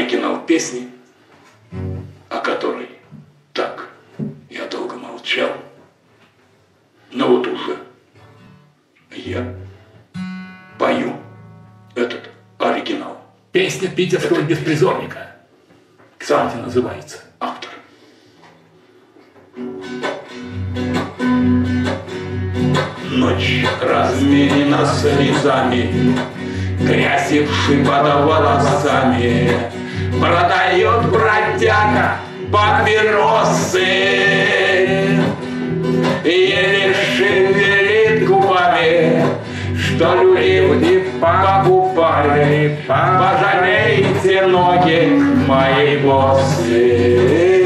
оригинал песни, о которой так я долго молчал, но вот уже я пою этот оригинал. Песня питерского беспризорника, кстати, называется. Автор. Ночь размерена слезами, грязь и вши под волосами, продает бродяга папиросы, еле шевелит губами, что люди покупали. Пожалейте ноги мои боссы,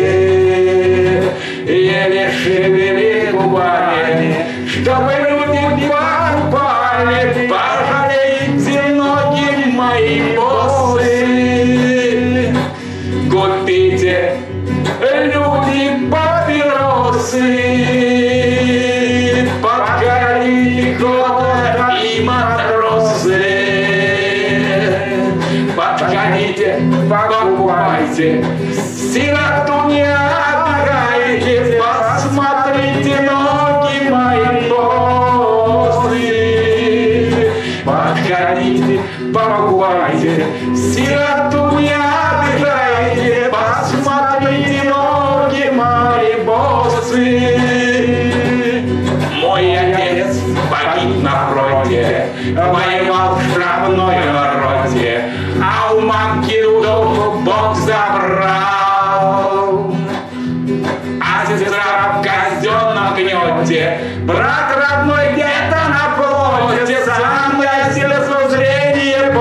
еле шевелит губами, чтобы люди покупали. Пожалейте ноги мои боссы, купите, люди, папиросы, подкалите года и матросы. Подходите, покупайте, сироту не обирайте, посмотрите ноги мои боссы. Подходите, покупайте, сироту не обижайте, посмотрите ноги мои боссы. Мой отец погиб на фронте, воевал в штрафной роте, а у мамки душу Бог забрал. А сестра в казенном гнете, брат родной где-то на фронте, сам я сердце зрение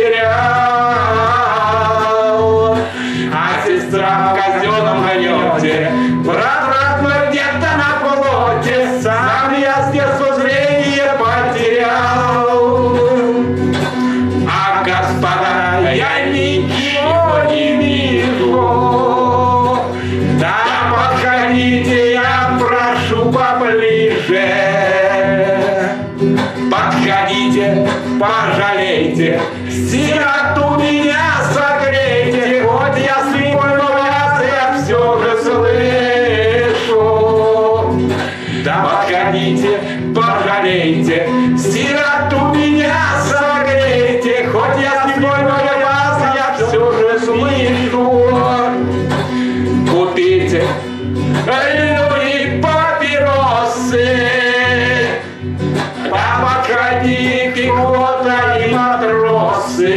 потерял. А сестра в казенном гнете, брат родной где-то на фронте, сам я сердце зрение потерял. А господа, я ничего не вижу. Да подходите, я прошу поближе. Подходите, пожалейте, сироту меня согрейте, хоть я слепой, но я все же слышу. Да подходите, пожалейте, сироту меня согрейте, хоть я слепой, но я все же слышу. Купите, люди, папиросы, да подходи, пехота и матросы.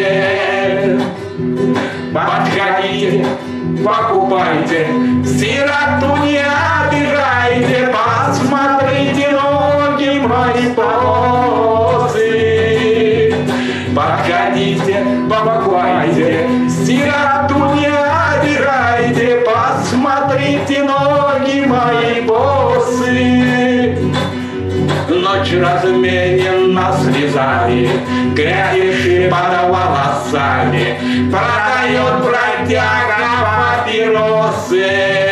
Подходите, покупайте, сироту не обижайте, посмотрите ноги мои боссы. Подходите, покупайте, сироту не обижайте, посмотрите ноги мои боссы. Ночь разменена слезами, грязь под волосами, продает бродяга папиросы,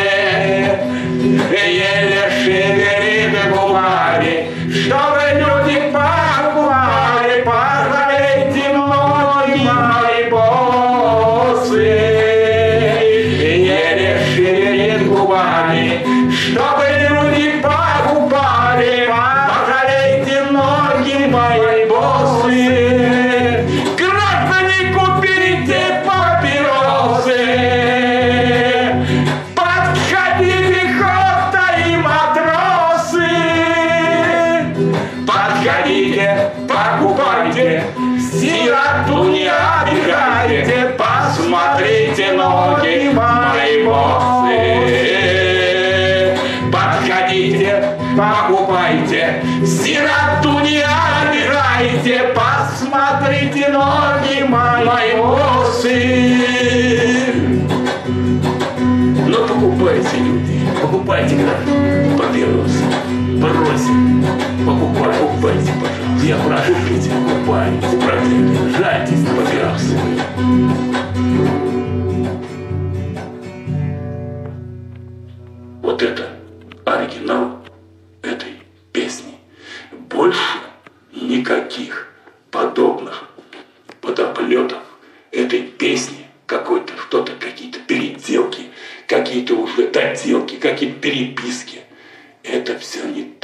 еле шевелит губами, чтобы люди покупали. Пожалейте ноги мои боссы, еле шевелит губами, чтобы люди покупали. Пожалейте ноги мои боссы. Граждане, купите папиросы. Подходите, пехота и матросы. Подходите, покупайте, сироту не обижайте, посмотрите ноги мои боссы. Подходите, покупайте, сироту не обижайте, посмотрите ноги мои боссы. Но покупайте, люди, покупайте, граждане, папиросы, бросьте, покупайте, пожалуйста. Я прошу, купите, покупайте, бродяги, жальтесь на папиросы. Вот это оригинал этой песни. Больше никаких подобных подоплетов этой песни какой-то что-то какие-то уже доделки, какие-то переписки. Это все не